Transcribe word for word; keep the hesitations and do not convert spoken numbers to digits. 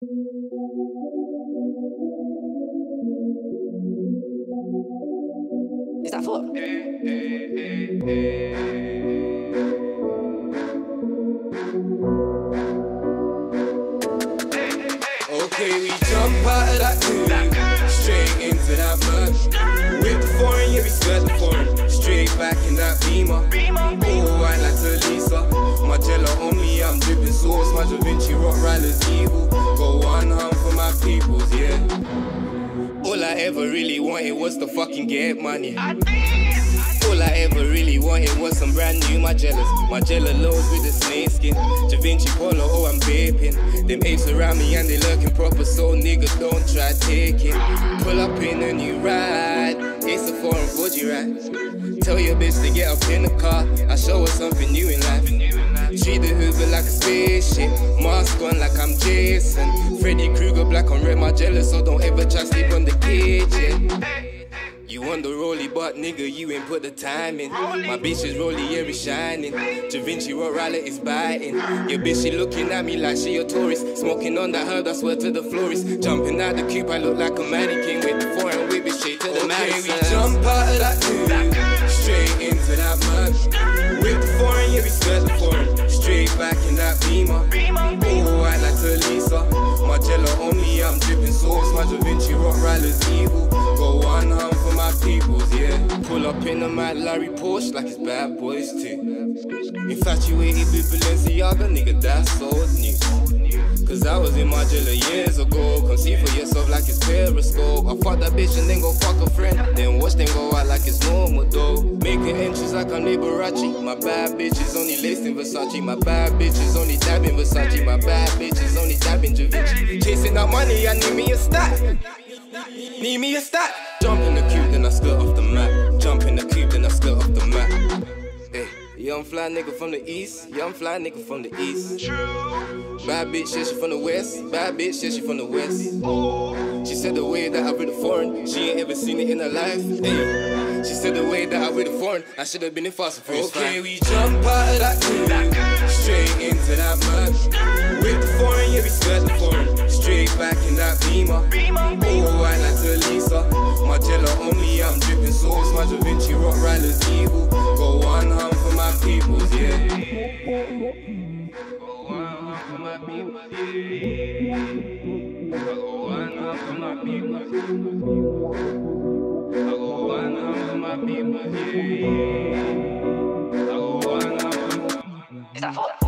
Is that fuck? Okay, we jump out of that coupe, straight into that mud. With the foreign, yeah, we skirt the foreign. Straight back in that beamer. Oh, white like Talisa. Margiela on me, I'm dripping sauce. My Da Vinci Rottweiler's evil. Go one home for my peoples, yeah. All I ever really wanted was to fucking get money. All I ever really wanted was some brand new Margielas. Margiela lows with the snake skin. Da Vinci Polo, oh I'm vaping. Them apes around me and they lurking proper, so niggas don't try take it. Pull up in a new ride, it's a foreign Fuji ride. Tell your bitch to get up in the car, I show her something new in life. Treat the Hoover like a spaceship, mask on like I'm Jason. Freddy Krueger black on red Margiela, so don't ever try sleep on the cage, yeah. You on the rollie, but nigga, you ain't put the time in. My bitch is rollie, yeah, it's shining. Da Vinci Rottweiler is biting. Your bitch, she looking at me like she a tourist. Smoking on that herb, I swear to the florist. Jumping out the coupe, I look like a mannequin. With the foreign whip, it straight to the Madison. Okay, we jump out of that coupe, straight into that mud. With the foreign, yeah, we skirt the foreign. Straight back in that beamer. Oh, white like Talisa. Margiela on me, I'm dripping sauce. My Da Vinci Rottweiler's evil. Go one home for my peoples, yeah. Pull up in a Mad Larry Porsche like it's bad boys too. Infatuated with Balenciaga, nigga, that's old news. Cause I was in Margiela years ago. Come see for yourself like it's Periscope. I fuck that bitch and then go fuck a friend. Then watch them go out like it's normal though. Making entries like I'm Liberace. My bad bitch is only laced in Versace. My bad bitch is only dabbing Versace. My bad bitch is only dabbing Da Vinci. Chasing that money, I need me a stack. Need me a stack. Jump in the coupe, then I skirt off the mat. Jump in the coupe, then I skirt off the mat. Hey, young fly nigga from the east. Young fly nigga from the east. Bad bitch, yeah, she from the west. Bad bitch, yeah, she from the west. She said the way that I read the foreign, she ain't ever seen it in her life. Hey, she said the way that I read the foreign, I should have been in Fast and Furious. Okay, we jump out of that coupe, straight into that mud. With the foreign, yeah, we skirt the foreign. Straight back in that beamer. Oh, white like Talisa. Margiela on me, I'm dripping sauce. My Da Vinci Rottweiler's evil. Go one home for my peoples, yeah. Go one home for my peoples, yeah. Go one home for my peoples. Go one home for my peoples, yeah. Go one home for my peoples. Is that fuck?